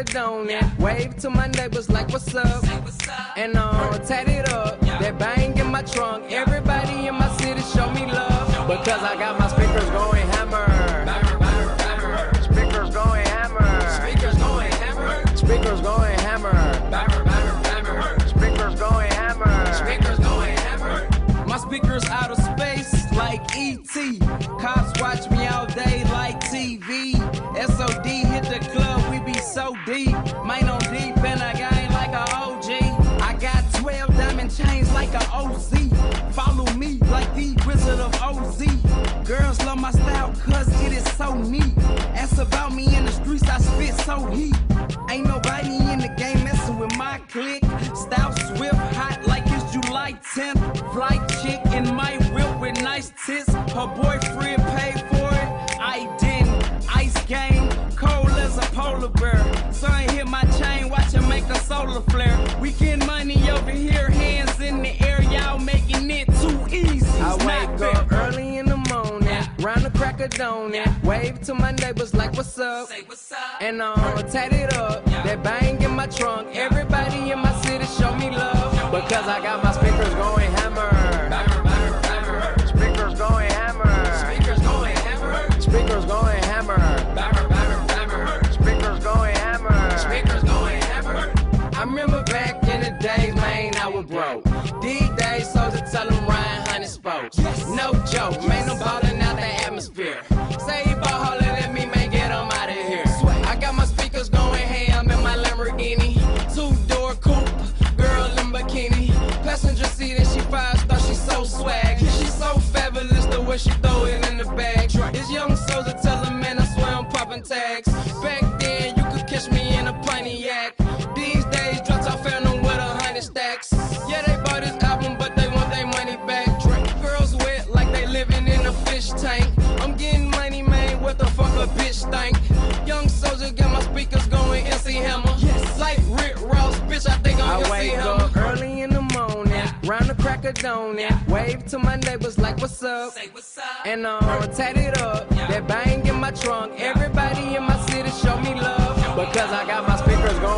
a donut. Wave to my neighbors like what's up. And tat it up. That bang in my trunk. Everybody in my city show me love. Because I got my speakers going hammer. Speakers going hammer. Speakers going hammer. Speakers going hammer. Speakers going hammer. Speakers going hammer. My speakers out of space like E.T. Cops watch me all day like TV. SOD hit the club, we be so deep. Mine on deep and I gang like a OG. I got 12 diamond chains like a OZ. Follow me like the Wizard of OZ. Girls love my style cause it is so neat. Ask about me in the streets, I spit so heat. Ain't nobody in the game messing with my clique. Style swift, hot like it's July 10th. Flight chick in my whip with nice tits. Her boyfriend paid for it, I didn't. Ice game, cold as a polar bear. Sun hit my chain, watch it make a solar flare. We get money over here, hands in the air. Y'all making it too easy. I wake up early in the morning, round the crack of donut. Wave to my neighbors like what's up. And tat it up. That bang in my trunk. Everybody in my city show me love. Because I got my speakers going hammer. Speakers going hammer. Speakers going hammer. Speakers going hammer. Speakers going hammer. Speakers going hammer. I remember back in the days, man, I was broke. These days, so to tell them Ryan Honey spokes. No joke, man, I'm ballin' out the atmosphere. Say he ball holler at me, man, get him out of here. I got my speakers going ham in my Lamborghini. Two-door coupe, girl in bikini. Passenger seat and she 5-star, she so swag. She's so fabulous the way she throw it in the bag. This young soldier tell him, man, I swear I'm popping tags. Back then, you could catch me in a Pontiac. These days, drop top phantom with 100 stacks. Yeah, they bought this album, but they want their money back. Girls wet like they living in a fish tank. I'm getting money, man, what the fuck a bitch think? Young soldier got my speakers going MC Hammer. Like Rick Ross, bitch, I think I'm gonna see him. I wake up early in the morning, round the crack of donut. Wave to my neighbors like what's up. And tat it up. That bang in my trunk. Everybody in my city show me love. Because I got my speakers going